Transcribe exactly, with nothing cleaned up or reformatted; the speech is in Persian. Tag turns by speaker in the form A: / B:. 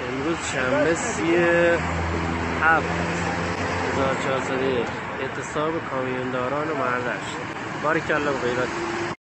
A: امروز شنبه سی هفت هزار و چهارصد و یک. اعتصاب کامیونداران و مردشت. بارکالله به غیرت.